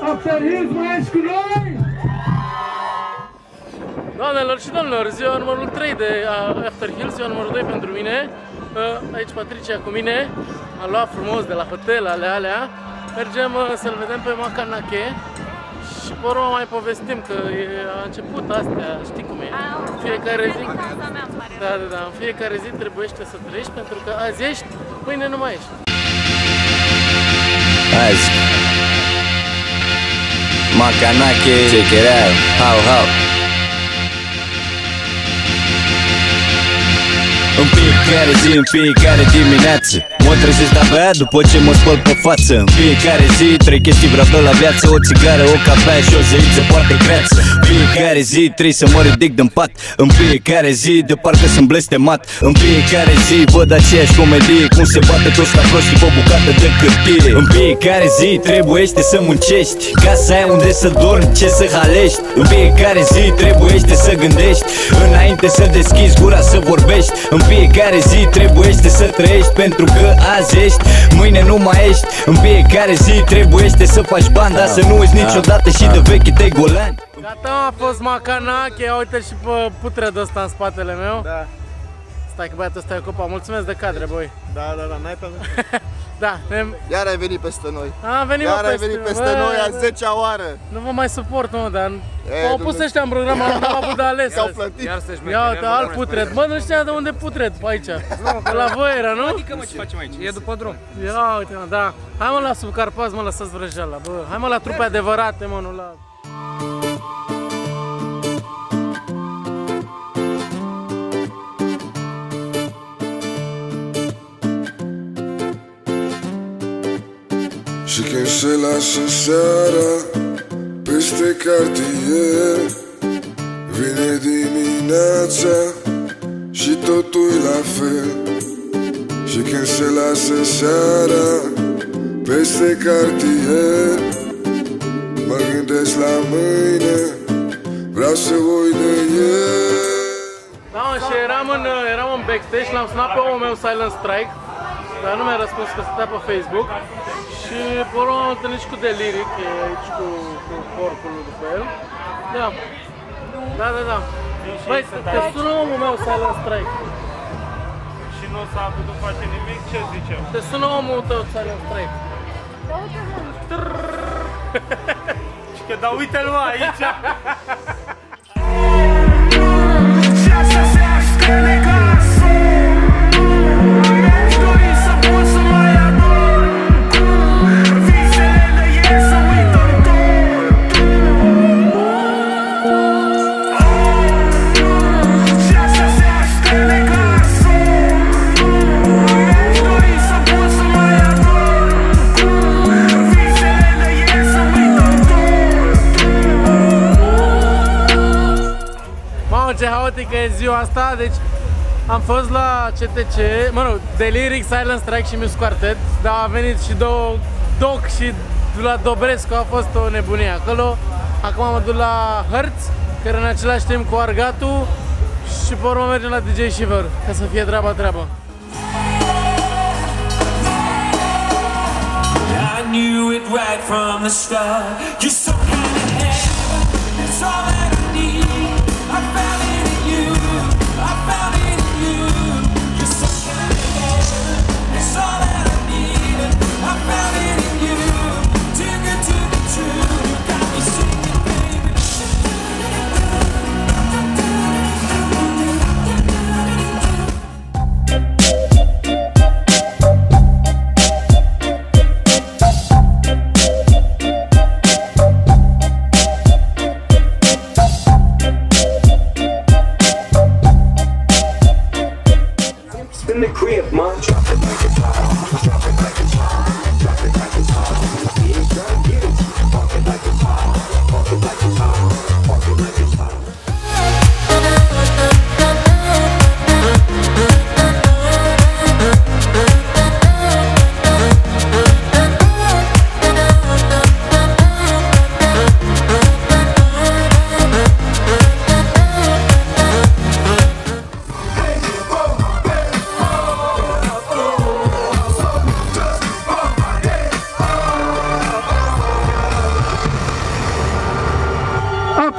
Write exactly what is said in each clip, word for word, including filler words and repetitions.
After Hills mai ești cu noi? Doamnelor și domnilor, ziua numărul trei de After Hills, ziua numărul doi pentru mine. Aici Patricia cu mine, am luat frumos de la hotel, ale alea. Mergem să-l vedem pe Macanache și pe urmă mai povestim că a început astea, știi cum e? Fiecare zi, da, da, da, în fiecare zi trebuiește să trăiești pentru că azi ești, mâine nu mai ești. Azi Macanache, check it out, how, how. În fiecare zi, în fiecare dimineață mă trezesc de-abia după ce mă spăl pe față. În fiecare zi trei chestii vreau de la viață: o țigară, o cafea și o zeiță foarte greață. În fiecare zi trebuie să mă ridic din pat. În fiecare zi de parcă sunt blestemat. În fiecare zi văd aceeași comedie, cum se bate toți la prostii pe o bucată de hârtie. În fiecare zi trebuiește să muncești ca să ai unde să dormi, ce să halești. În fiecare zi trebuiește să gândești înainte să deschizi gura să vorbești. În fiecare zi trebuiește să trăiești pentru că azi ești, mâine nu mai ești. În fiecare zi trebuiește să faci bani, dar să nu uiți niciodată și de vechii tăi golani. Gata, a fost Macanache, uite și pe putredul ăsta în spatele meu. Da. Stai că băiatul ăsta e ocupat, mulțumesc de cadre, băi. Da, da, da, n-ai pe Da, ne... Iar ai venit peste noi. Am venit Iar ai peste, venit peste noi a zecea oară. Nu vă mai suport, mă, dar au pus ăștia în program, n-am avut de ales. S-au plătit. Ia uite, alt putred. Bă, nu știa de unde putred pe aici. La voi era, nu? Adică, mă, ce facem aici? E după drum. Ia uite, mă, da. Hai, mă, la Subcarpați, mă, lăsați vrăjeala, bă. Hai, mă, la trupe adevărate, mă, nu la... Și când se lasă seara peste cartier, vine dimineața și totul la fel. Și când se lasă seara peste cartier, mă gândesc la mâine, vreau să uit de el. Da, mă, și eram în, eram în backstage și l-am sunat pe omul meu Silent Strike, dar nu mi-a răspuns că stătea pe Facebook. Și pe urmă am întâlnit și cu Deliric, e aici cu, cu porcul după el. Da, da, da, da. Băi, te sună omul meu Silent Strike. Și nu s-a putut face nimic? Ce zicem? Te sună omul tău Silent Strike. Și că da, uite-l mă aici. Ce haotică e ziua asta, deci am fost la C T C, mă rog, Deliric, Silent Strike și Muse Quartet, dar a venit și două, Doc și la Dobrescu, a fost o nebunie acolo. Acum mă duc la Hertz, care în același timp cu Argatu, și pe urmă mergem la D J Shiver, ca să fie treaba treaba. I knew it right from the start. You're so kind of heaven, it's all that I need. I found it in you, I found it in you. You're so kind of heaven, it's all that I need. I found it in you, too good to be true. You got me singing, baby.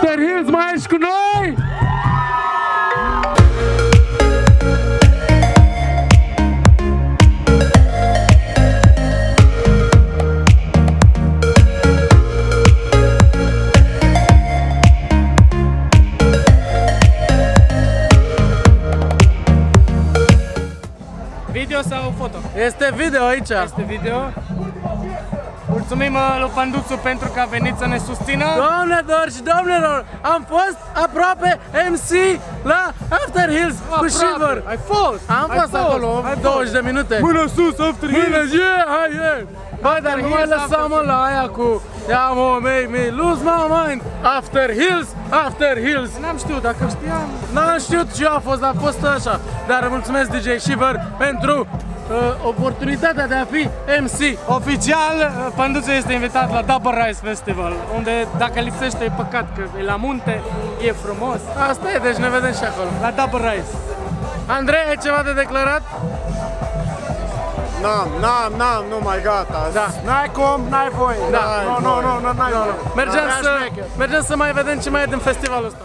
After Hills, mai ești cu noi? Video sau foto? Este video aici. Este video. Mulțumim lui Panduțu pentru că a venit să ne susțină. Doamnelor și domnilor, am fost aproape M C la After Hills cu Shiver. Ai fost! Am ai fost acolo ai douăzeci de minute. Mână sus, After Hills! Mână, yeah, hai, yeah. Băi, dar nu mai lăsa mă la aia cu ia mă, mei, mei, lose my mind. After Hills, After Hills. N-am știut, dacă știam. N-am știut ce a fost, a fost așa. Dar mulțumesc D J Shiver pentru uh, oportunitatea de a fi M C. Oficial, Panduțu este invitat la Double Rise Festival, unde dacă lipsește e păcat, că e la munte, e frumos. Asta e, deci ne vedem și acolo. La Double Rise. Andrei, ai ceva de declarat? N-am, n-am, n-am, nu mai gata. Da. N-ai cum, n-ai voie. Da. Nu, nu, nu, nu, n-ai voie. Mergem Da, să, șmecher. mergem să mai vedem ce mai e din festivalul ăsta.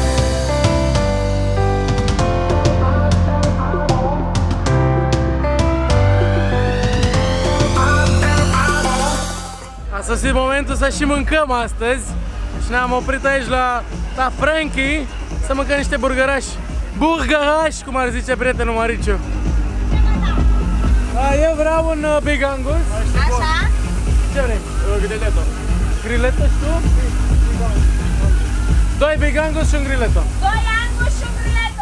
A sosit momentul să și mâncăm astăzi și ne-am oprit aici la, la Frankie să mâncăm niște burgerași. Burgerași, cum ar zice prietenul Mariciu. A, eu vreau un uh, Big Angus. Așa? Ce vrei? Grileto. Grileto și tu? Doi Big Angus și un Grileto. Doi Angus și un Grileto.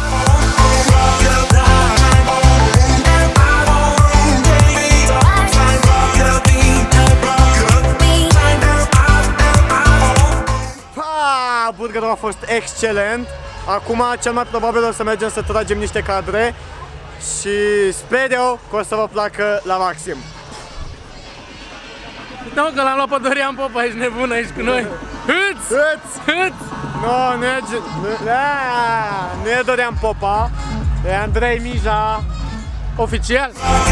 Pa, burgerul a fost excelent. Acum cel mai probabil o să mergem să tragem niște cadre și sper eu că o să vă placă la maxim. Nu, că l-am luat pe Dorian Popa, ești nebun aici cu noi. Hâț! Hâț! Hâț! Nu, nu e, nu, nu e Dorian Popa, e Andrei Mija. Oficial!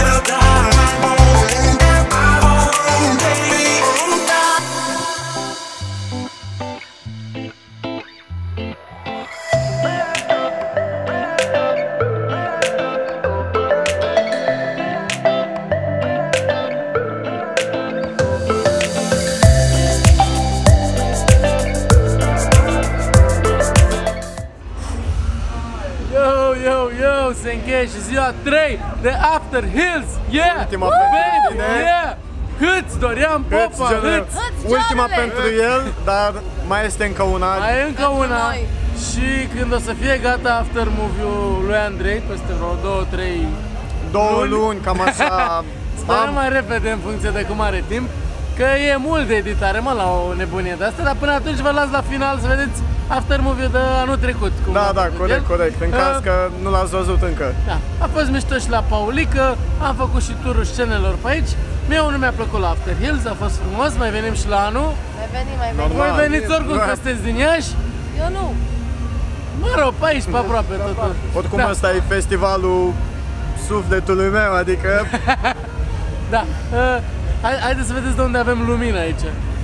Se încheie și ziua trei de After Hills, yeah! Ultima Woo! pentru tine. Yeah! Hâț, Dorian Popa, Hâț, hâț! Ultima Joanele. pentru el, dar mai este încă una. Mai e încă Pentru una noi. și când o să fie gata After Movie-ul lui Andrei, peste vreo două trei Două luni. luni, cam așa. Sperăm Am- mai repede în funcție de cum are timp, că e mult de editare, mă, la o nebunie de asta, dar până atunci vă las la final să vedeți After Movie-ul de anul trecut. Cum Da, a da, făcut corect, el. corect. În Uh, caz că nu l-ați văzut încă. Da, a fost mișto și la Paulică, am făcut și turul scenelor pe aici. Mie nu mi-a plăcut la After Hills, a fost frumos, mai venim și la anul. Mai venim, mai venim. Normal. Voi veniți oricum că sunteți din Iași. Eu nu. Mă rog, pe aici, pe aproape totul. Oricum Da. ăsta e festivalul sufletului meu, adică Da. Uh, hai, haideți să vedeți de unde avem lumină aici.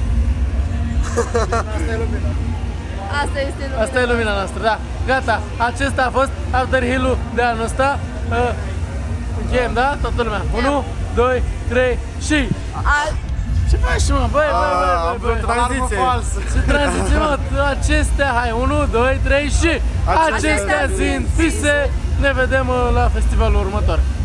Asta este lumina. Asta e lumina noastră, da. Gata, acesta a fost After Hill-ul de anul ăsta. Uh, Încheiem, da? Toată lumea. unu, doi, trei și... Al... Ce faci, mă? Băi, băi, a, băi, am băi, vrut băi. tranziție. Ce tranziție, mă? Acestea, hai, unu, doi, trei și... Acestea Acestea sunt sunt fise. Ne vedem uh, la festivalul următor.